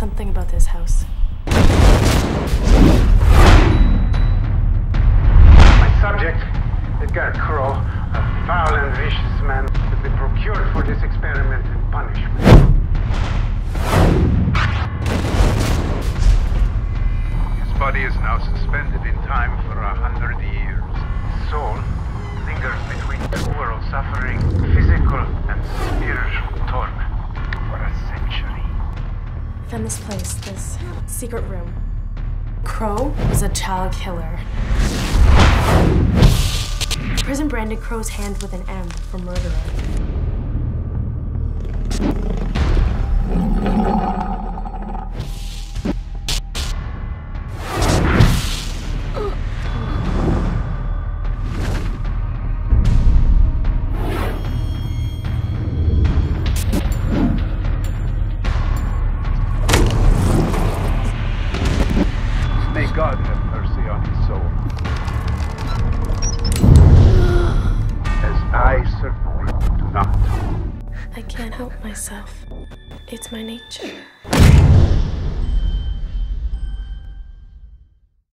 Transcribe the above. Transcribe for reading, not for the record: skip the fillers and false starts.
something about this house. My subject, Edgar Crow, a foul and vicious man, has been procured for this experiment and punishment. His body is now suspended in time for 100 years. His soul lingers between two worlds, suffering physical and spiritual torment for a century. I found this place, this secret room. Crow was a child killer. Prison branded Crow's hand with an M for murderer. May God have mercy on his soul. As I certainly do not. I can't help myself. It's my nature.